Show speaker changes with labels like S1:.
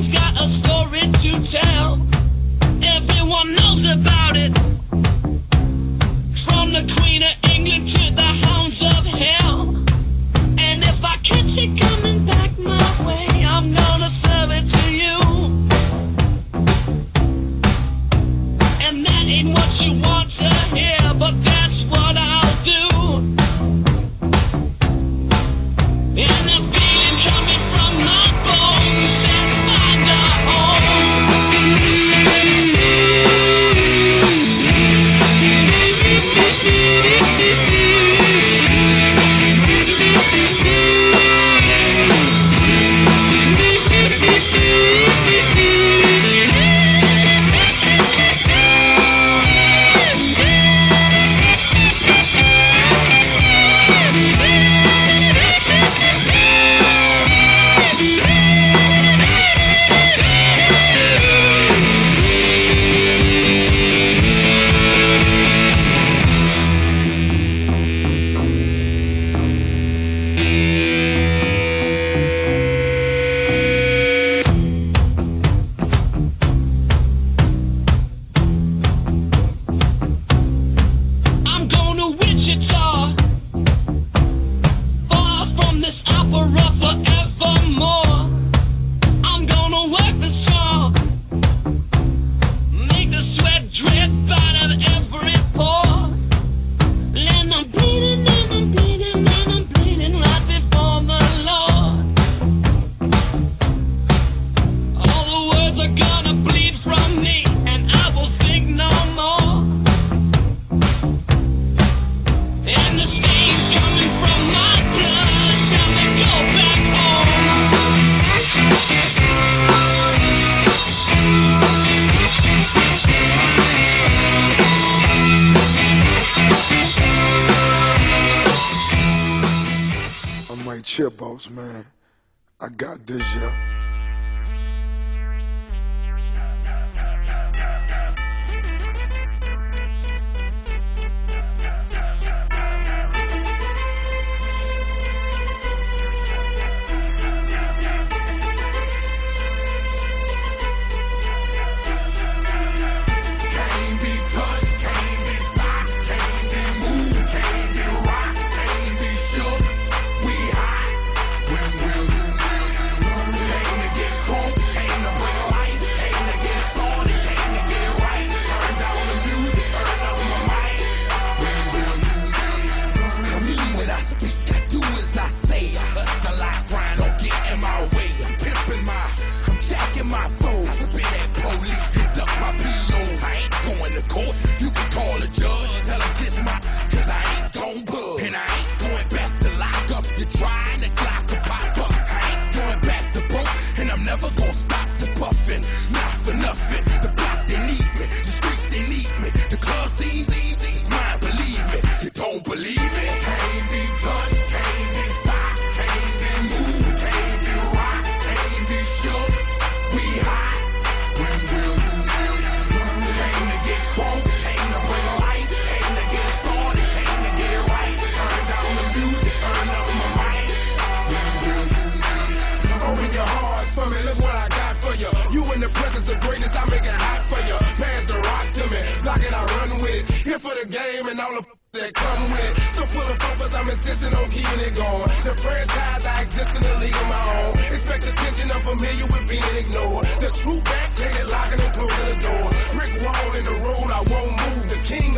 S1: everyone's got a story to tell. Everyone knows about it. From the Queen of England to the hounds of hell. And if I catch it coming back my way, I'm gonna serve it to you. And that ain't what you want to hear, but that's what I'll do. And the feeling coming from my bones says find a
S2: Chipos, man. I got this, yeah.
S3: In the presence of greatness, I make it hot for you. Pass the rock to me, block it, I run with it. Here for the game and all the that come with it. So full of focus, I'm insisting on keeping it going. The franchise, I exist in a league of my own. Expect attention, I'm familiar with being ignored. The true back, lady locking and closing the door. Brick wall in the road, I won't move. The king